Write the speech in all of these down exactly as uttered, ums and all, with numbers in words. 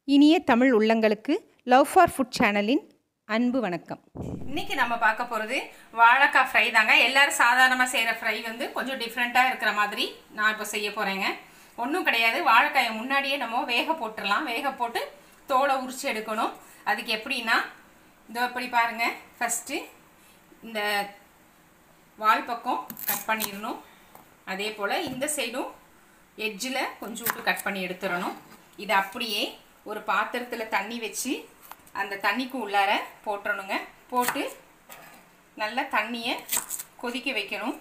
இனிய தமிழ் உள்ளங்களுக்கு love for food சேனலின் அன்பு வணக்கம். இன்னைக்கு நம்ம பார்க்க போகிறது வாழைக்காய் ஃப்ரை தாங்க. எல்லாரும் சாதாரணமாக செய்கிற ஃப்ரை வந்து கொஞ்சம் டிஃப்ரெண்ட்டாக இருக்கிற மாதிரி நான் இப்போ செய்ய போகிறேங்க. ஒன்றும் கிடையாது, வாழைக்காயை முன்னாடியே நம்ம வேக போட்டுடலாம். வேக போட்டு தோலை உரிச்சு எடுக்கணும். அதுக்கு எப்படின்னா இதோ எப்படி பாருங்கள். ஃபஸ்ட்டு இந்த வால் பக்கம் கட் பண்ணிடணும். அதே போல் இந்த சைடும் எட்ஜில் கொஞ்சோண்டு கட் பண்ணி எடுத்துடணும். இதை அப்படியே ஒரு பாத்திரத்தில் தண்ணி வச்சு அந்த தண்ணிக்கு உள்ளார போட்டுறணுங்க. போட்டு நல்லா தண்ணியை கொதிக்க வைக்கணும்.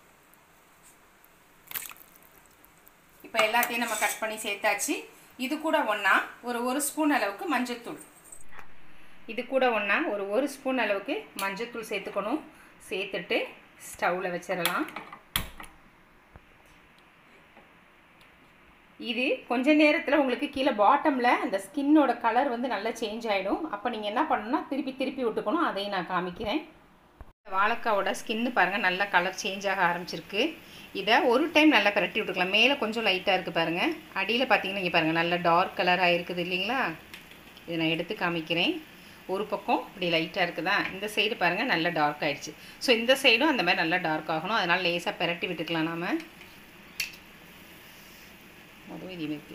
இப்போ எல்லாத்தையும் நம்ம கட் பண்ணி சேர்த்தாச்சு. இது கூட ஒன்றா ஒரு ஒரு ஸ்பூன் அளவுக்கு மஞ்சள்தூள் இது கூட ஒன்றா ஒரு ஒரு ஸ்பூன் அளவுக்கு மஞ்சள்தூள் சேர்த்துக்கணும். சேர்த்துட்டு ஸ்டவ்வில் வச்சிடலாம். இது கொஞ்ச நேரத்தில் உங்களுக்கு கீழே பாட்டமில் அந்த ஸ்கின்னோட கலர் வந்து நல்லா சேஞ்ச் ஆகிடும். அப்போ நீங்கள் என்ன பண்ணணும்னா திருப்பி திருப்பி விட்டுக்கணும். அதையும் நான் காமிக்கிறேன். வாழைக்காவோட ஸ்கின்னு பாருங்கள், நல்லா கலர் சேஞ்ச் ஆக ஆரம்பிச்சிருக்கு. இதை ஒரு டைம் நல்லா பரட்டி விட்டுக்கலாம். மேலே கொஞ்சம் லைட்டாக இருக்குது பாருங்கள். அடியில் பார்த்தீங்கன்னா இங்கே பாருங்கள், நல்லா டார்க் கலராக இருக்குது இல்லைங்களா. இதை நான் எடுத்து காமிக்கிறேன். ஒரு பக்கம் இப்படி லைட்டாக இருக்குதா, இந்த சைடு பாருங்கள் நல்லா டார்க் ஆகிடுச்சு. ஸோ இந்த சைடும் அந்த மாதிரி நல்லா டார்க் ஆகணும். அதனால் லேசாக பரட்டி விட்டுக்கலாம். நாம் அதுவும் இதே மாதிரி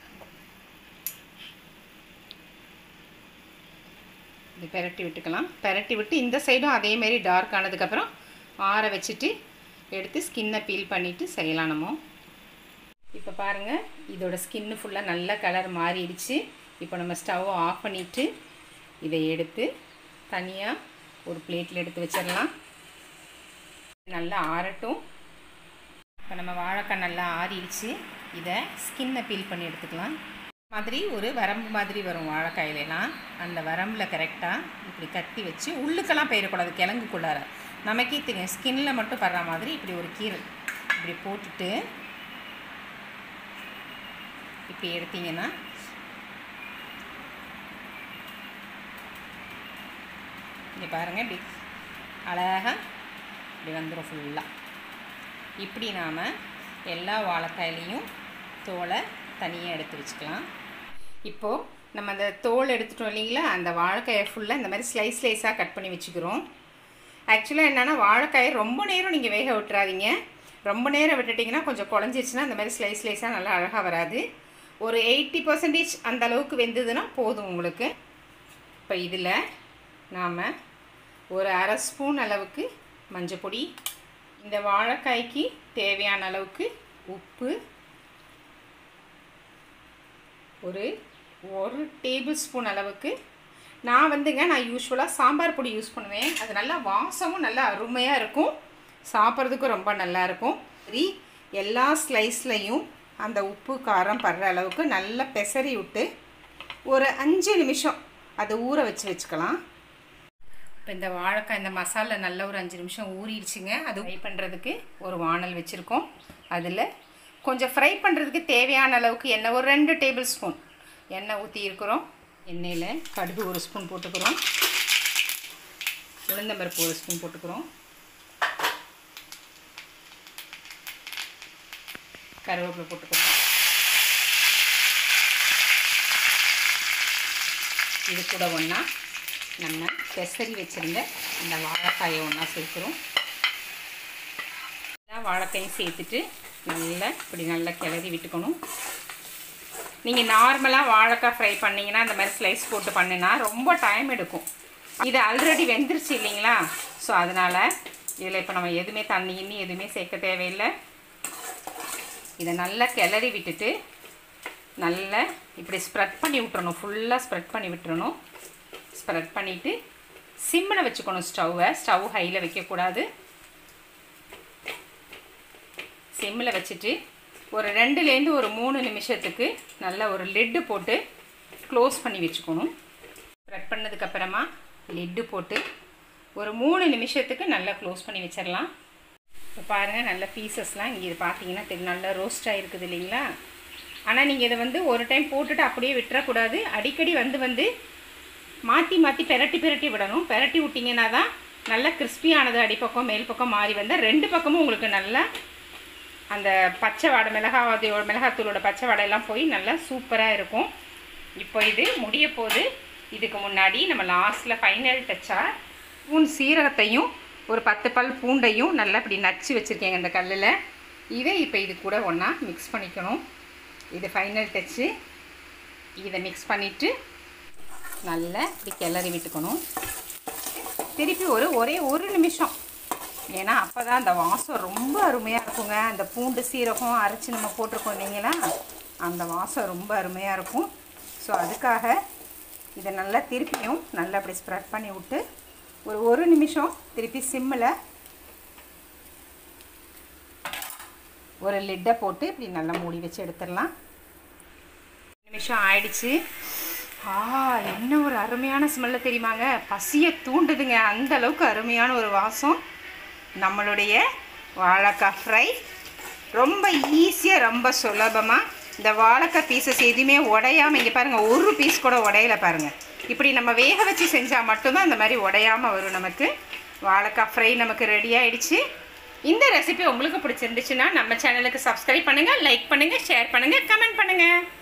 இது பெரட்டி விட்டுக்கலாம். பெரட்டி விட்டு இந்த சைடும் அதேமாரி டார்க் ஆனதுக்கப்புறம் ஆற வச்சுட்டு எடுத்து ஸ்கின்னை பீல் பண்ணிவிட்டு செய்யலாம். நம்ம இப்போ பாருங்கள், இதோட ஸ்கின்னு ஃபுல்லாக நல்ல கலர் மாறிடுச்சு. இப்போ நம்ம ஸ்டவ்வை ஆஃப் பண்ணிவிட்டு இதை எடுத்து தனியாக ஒரு பிளேட்டில் எடுத்து வச்சிடலாம். நல்லா ஆறட்டும். இப்போ நம்ம வாழைக்காய் நல்லா ஆறிடுச்சு. இதை ஸ்கின்னை பீல் பண்ணி எடுத்துக்கலாம். மாதிரி ஒரு வரம்பு மாதிரி வரும் வாழைக்காயிலாம். அந்த வரம்பில் கரெக்டாக இப்படி கத்தி வச்சு உள்ளுக்கெல்லாம் போயிடக்கூடாது, கிழங்குக்குள்ளார நமக்கே தெரியும். ஸ்கின்னில் மட்டும் படுற மாதிரி இப்படி ஒரு கீரை இப்படி போட்டுட்டு இப்படி எடுத்தீங்கன்னா இங்கே பாருங்கள், இப்படி அழகாக இப்படி வந்துடும் ஃபுல்லாக. இப்படி நாம் எல்லா வாழைக்காயிலையும் தோலை தனியாக எடுத்து வச்சுக்கலாம். இப்போது நம்ம அந்த தோல் எடுத்துட்டோம் இல்லைங்களா, அந்த வாழைக்காயை ஃபுல்லாக இந்த மாதிரி ஸ்லைஸ் ஸ்லைஸாக கட் பண்ணி வச்சுக்கிறோம். ஆக்சுவலாக என்னென்னா வாழைக்காயை ரொம்ப நேரம் நீங்கள் வேக விட்டுறாதீங்க. ரொம்ப நேரம் விட்டுட்டிங்கன்னா கொஞ்சம் குழஞ்சிருச்சுன்னா அந்த மாதிரி ஸ்லைஸ் ஸ்லைஸாக நல்லா அழகாக வராது. ஒரு எயிட்டி பர்சன்டேஜ் அந்த அளவுக்கு வெந்ததுன்னா போதும் உங்களுக்கு. இப்போ இதில் நாம் ஒரு அரை ஸ்பூன் அளவுக்கு மஞ்சள் பொடி, இந்த வாழைக்காய்க்கு தேவையான அளவுக்கு உப்பு, ஒரு ஒரு டேபிள் ஸ்பூன் அளவுக்கு நான் வந்துங்க நான் யூஸ்வலாக சாம்பார் பொடி யூஸ் பண்ணுவேன். அது நல்லா வாசமும் நல்லா அருமையாக இருக்கும், சாப்பிட்றதுக்கும் ரொம்ப நல்லாயிருக்கும். சரி, எல்லா ஸ்லைஸ்லையும் அந்த உப்பு காரம் படுற அளவுக்கு நல்லா பெசரி விட்டு ஒரு அஞ்சு நிமிஷம் அதை ஊற வச்சு வச்சுக்கலாம். இப்போ இந்த வாழைக்காய் இந்த மசாலா நல்ல ஒரு அஞ்சு நிமிஷம் ஊறிடுச்சுங்க. அது ஃப்ரை பண்ணுறதுக்கு ஒரு வானல் வச்சுருக்கோம். அதில் கொஞ்சம் ஃப்ரை பண்ணுறதுக்கு தேவையான அளவுக்கு எண்ணெய் ஒரு ரெண்டு டேபிள் ஸ்பூன் எண்ணெய் ஊற்றி இருக்கிறோம். எண்ணெயில் கடுகு ஒரு ஸ்பூன் போட்டுக்கிறோம். உளுந்தம்பருப்பு ஒரு ஸ்பூன் போட்டுக்கிறோம். கருவேப்பிலை போட்டுக்கிறோம். இது கூட ஒன்றா நம்ம பெசரி வச்சுருந்த அந்த வாழைக்காயை ஒன்றா சேர்க்குறோம். வாழைக்காயும் சேர்த்துட்டு நல்லா இப்படி நல்லா கிளறி விட்டுக்கணும். நீங்கள் நார்மலாக வாழைக்காய் ஃப்ரை பண்ணிங்கன்னா அந்த மாதிரி ஸ்லைஸ் போட்டு பண்ணினா ரொம்ப டைம் எடுக்கும். இது ஆல்ரெடி வெந்துருச்சு இல்லைங்களா. ஸோ அதனால் இதில் இப்போ நம்ம எதுவுமே தண்ணி இன்னி எதுவுமே சேர்க்க தேவையில்லை. இதை நல்லா கிளறி விட்டுட்டு நல்லா இப்படி ஸ்ப்ரெட் பண்ணி விட்டுறணும். ஃபுல்லாக ஸ்ப்ரெட் பண்ணி விட்டுறணும். ஸ்ப்ரெட் பண்ணிவிட்டு சிம்மில் வச்சுக்கணும். ஸ்டவ்வை ஸ்டவ் ஹையில் வைக்கக்கூடாது. சிம்மில் வச்சுட்டு ஒரு ரெண்டுலேருந்து ஒரு மூணு நிமிஷத்துக்கு நல்லா ஒரு லிட்டு போட்டு க்ளோஸ் பண்ணி வச்சுக்கணும். ஸ்ப்ரெட் பண்ணதுக்கப்புறமா லிட்டு போட்டு ஒரு மூணு நிமிஷத்துக்கு நல்லா க்ளோஸ் பண்ணி வச்சிடலாம். இப்போ பாருங்கள், நல்ல பீசஸ்லாம் இங்கே பார்த்தீங்கன்னா தெரியும், நல்லா ரோஸ்ட் ஆகிருக்குது இல்லைங்களா. ஆனால் நீங்கள் இதை வந்து ஒரு டைம் போட்டுட்டு அப்படியே விட்டுறக்கூடாது. அடிக்கடி வந்து வந்து மாற்றி மாற்றி பெரட்டி பெரட்டி விடணும். பெரட்டி விட்டிங்கன்னா தான் நல்லா கிறிஸ்பியானது அடிப்பக்கம் மேல் பக்கம் மாறி வந்தால் ரெண்டு பக்கமும் உங்களுக்கு நல்லா அந்த பச்சை வாடை மிளகாய் மிளகாத்தூளோட பச்சை வாடையெல்லாம் போய் நல்லா சூப்பராக இருக்கும். இப்போ இது முடிய போது. இதுக்கு முன்னாடி நம்ம லாஸ்ட்டில் ஃபைனல் டச்சாக ஸ்பூன் சீரகத்தையும் ஒரு பத்து பல் பூண்டையும் நல்லா இப்படி நச்சு வச்சுருக்கேங்க இந்த கல்லில். இதை இப்போ இது கூட ஒன்றா மிக்ஸ் பண்ணிக்கணும். இது ஃபைனல் டச்சு. இதை மிக்ஸ் பண்ணிவிட்டு நல்லா இப்படி கிளறி விட்டுக்கணும். திருப்பி ஒரு ஒரே ஒரு நிமிஷம், ஏன்னா அப்போ தான் அந்த வாசம் ரொம்ப அருமையாக இருக்குங்க. அந்த பூண்டு சீரகம் அரைச்சி நம்ம போட்டிருக்கோம் இல்லைங்களா, அந்த வாசம் ரொம்ப அருமையாக இருக்கும். ஸோ அதுக்காக இதை நல்லா திருப்பியும் நல்லா அப்படி ஸ்ப்ரெட் பண்ணி விட்டு ஒரு ஒரு நிமிஷம் திருப்பி சிம்மில் ஒரு லிட்டை போட்டு இப்படி நல்லா மூடி வச்சு எடுத்துடலாம். நிமிஷம் ஆயிடுச்சு. ஆ, என்ன ஒரு அருமையான ஸ்மெல்லு தெரியுமாங்க. பசியை தூண்டுதுங்க. அந்த அளவுக்கு அருமையான ஒரு வாசம். நம்மளுடைய வாழைக்காய் ஃப்ரை ரொம்ப ஈஸியாக, ரொம்ப சுலபமாக. இந்த வாழைக்காய் பீசஸ் எதுவுமே உடையாமல், இங்கே பாருங்கள், ஒரு பீஸ் கூட உடையில பாருங்கள். இப்படி நம்ம வேக வச்சு செஞ்சால் மட்டும்தான் இந்த மாதிரி உடையாமல் வரும். நமக்கு வாழைக்காய் ஃப்ரை நமக்கு ரெடி ஆகிடுச்சு. இந்த ரெசிபி உங்களுக்கு பிடிச்சிருந்துச்சுன்னா நம்ம சேனலுக்கு சப்ஸ்கிரைப் பண்ணுங்கள், லைக் பண்ணுங்கள், ஷேர் பண்ணுங்கள், கமெண்ட் பண்ணுங்கள்.